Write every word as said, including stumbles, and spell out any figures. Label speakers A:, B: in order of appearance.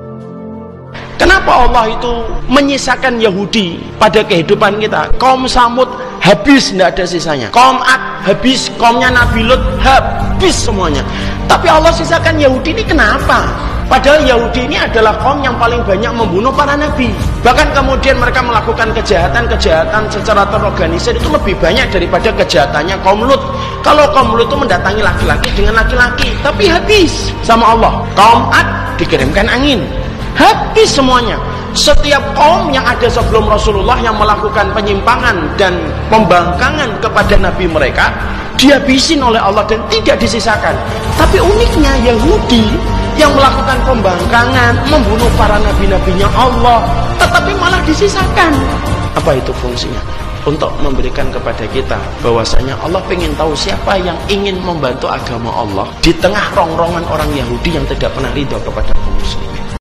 A: Kenapa Allah itu menyisakan Yahudi pada kehidupan kita? Kaum Samud habis, tidak ada sisanya. Kaum Ad habis, kaumnya Nabi Lut habis semuanya. Tapi Allah sisakan Yahudi ini kenapa? Padahal Yahudi ini adalah kaum yang paling banyak membunuh para nabi. Bahkan kemudian mereka melakukan kejahatan-kejahatan secara terorganisir itu lebih banyak daripada kejahatannya kaum Lut. Kalau kaum Lut itu mendatangi laki-laki dengan laki-laki, tapi habis sama Allah. Kaum Ad dikirimkan angin, habis semuanya. Setiap kaum yang ada sebelum Rasulullah yang melakukan penyimpangan dan pembangkangan kepada nabi mereka dihabisin oleh Allah dan tidak disisakan. Tapi uniknya Yahudi yang melakukan pembangkangan, membunuh para nabi-nabinya Allah, tetapi malah disisakan. Apa itu fungsinya? Untuk memberikan kepada kita bahwasanya Allah ingin tahu siapa yang ingin membantu agama Allah di tengah rongrongan orang Yahudi yang tidak pernah ridho kepada kaum muslim.